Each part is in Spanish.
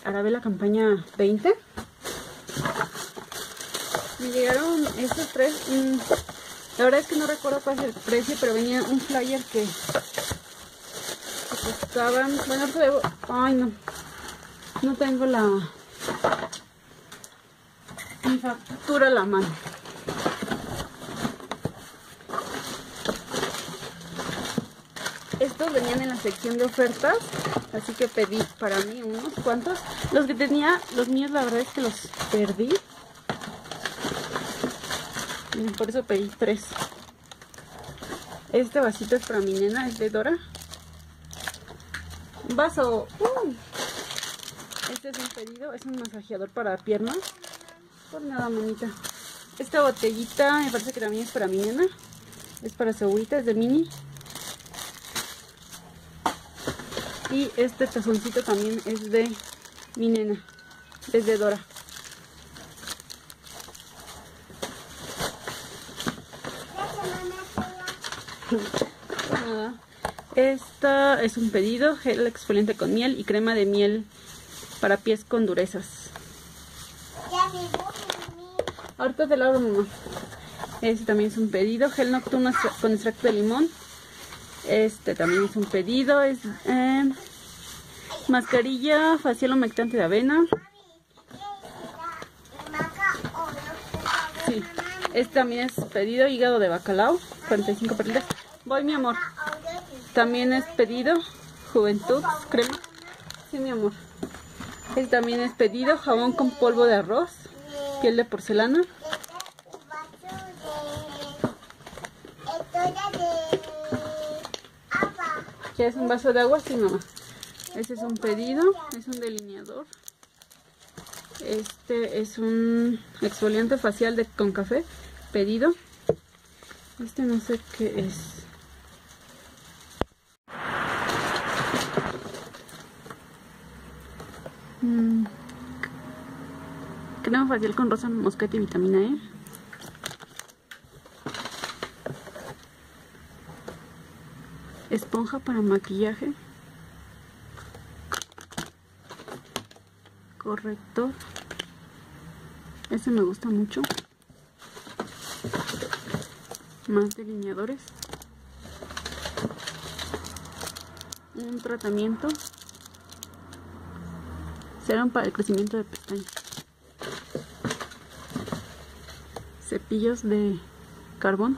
Arabella Campaña 20. Me llegaron estos tres. La verdad es que no recuerdo cuál es el precio, pero venía un flyer que costaban. Bueno, debo. Ay, no. No tengo mi factura a la mano. Estos venían en la sección de ofertas, así que pedí para mí unos cuantos. Los que tenía, los míos, la verdad es que los perdí. Y por eso pedí 3. Este vasito es para mi nena, es de Dora. Vaso. Este es un pedido, es un masajeador para piernas. Por nada, manita. Esta botellita me parece que también es para mi nena. Es para su agüita, es de mini. Y este tazoncito también es de mi nena, es de Dora. Nada. Esta es un pedido, gel exfoliante con miel y crema de miel para pies con durezas. Ahorita te lo abro, mamá. Este también es un pedido, gel nocturno con extracto de limón. Este también es un pedido, es mascarilla facial humectante de avena. Sí. Este también es pedido, hígado de bacalao, 45 perlitas. Voy, mi amor. También es pedido, juventud, crema. Sí, mi amor. Este también es pedido, jabón con polvo de arroz, piel de porcelana. ¿Quieres un vaso de agua? Sí, mamá. Este es un pedido, es un delineador. Este es un exfoliante facial con café, pedido. Este no sé qué es. Crema facial con rosa mosqueta y vitamina E. Esponja para maquillaje. Corrector. Ese me gusta mucho. Más delineadores. Un tratamiento. Serum para el crecimiento de pestañas. Cepillos de carbón.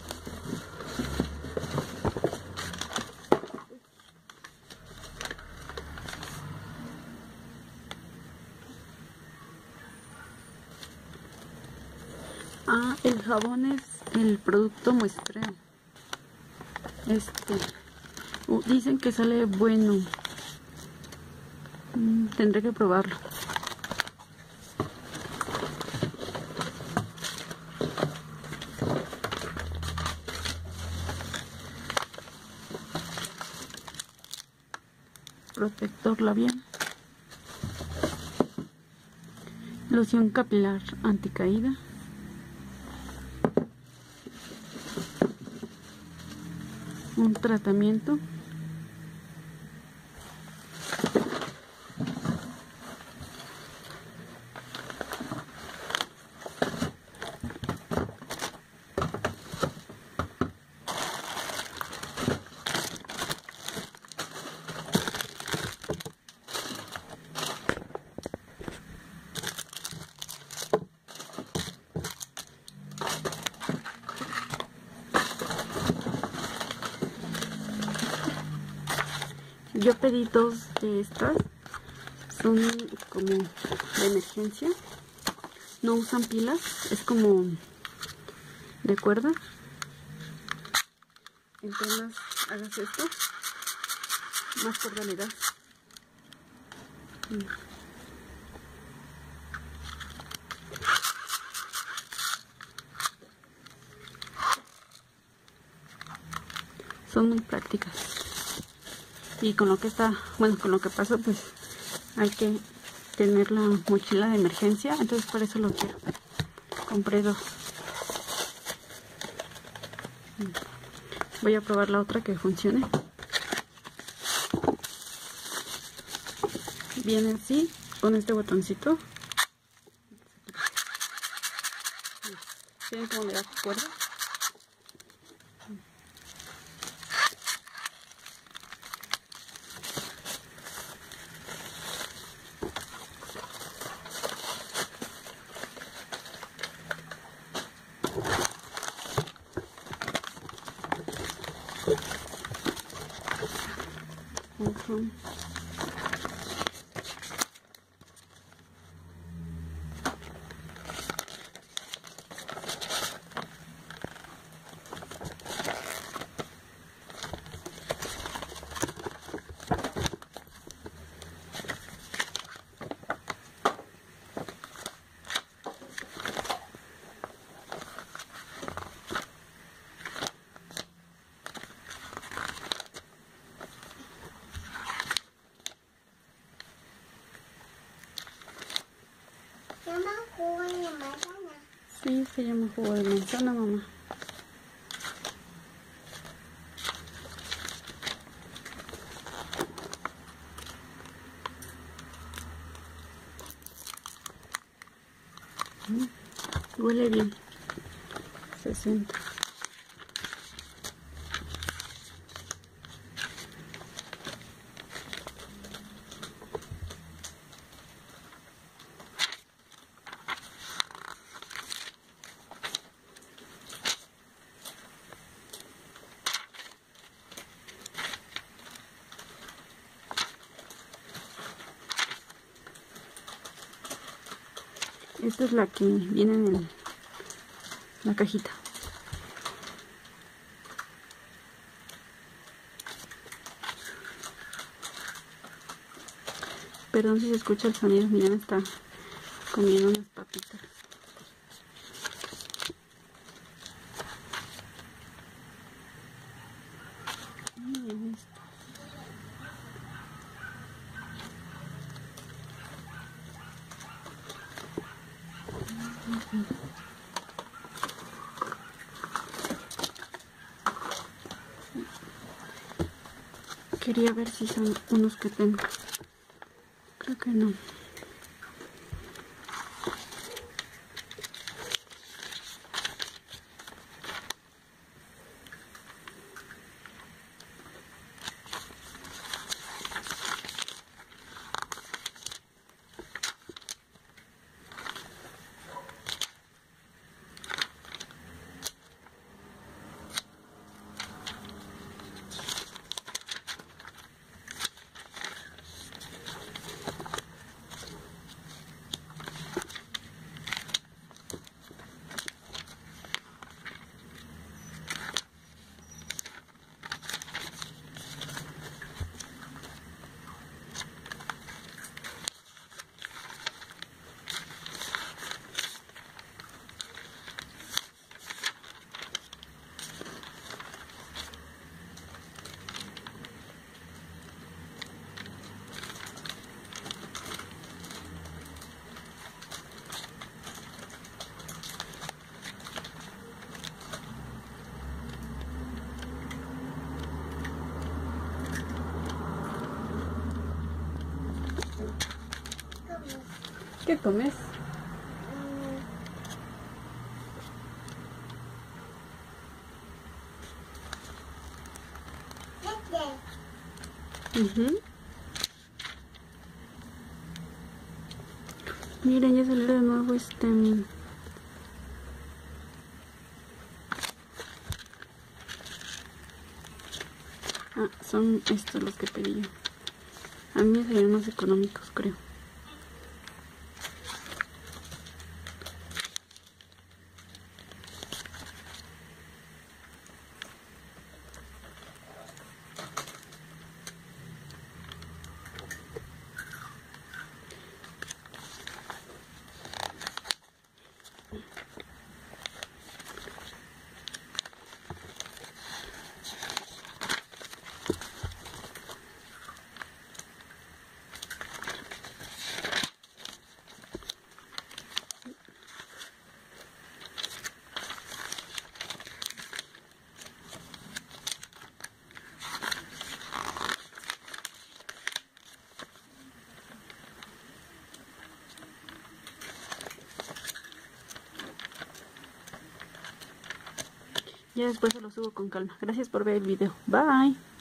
El jabón es el producto muestreo. Dicen que sale bueno. Tendré que probarlo. Protector labial. Loción capilar anticaída. Un tratamiento. Yo pedí 2 de estas, son como de emergencia, no usan pilas, es como de cuerda. Entre más hagas esto, más cuerda le das. Son muy prácticas. Y con lo que con lo que pasó, pues hay que tener la mochila de emergencia, entonces por eso lo quiero. Compré 2. Voy a probar la otra que funcione. Viene así, con este botoncito. ¿Tienen como le da cuerda? Jugo de manzana. Sí, se llama jugo de manzana, mamá. Huele bien. 60. Esta es la que viene en la cajita. Perdón si se escucha el sonido, miren, está comiendo unas papitas. Miren esto. Quería ver si son unos que tengo. Creo que no. ¿Qué comes? Miren, ya salió de nuevo son estos los que pedí yo. A mí me salieron más económicos, creo. Ya después se lo subo con calma. Gracias por ver el video. Bye.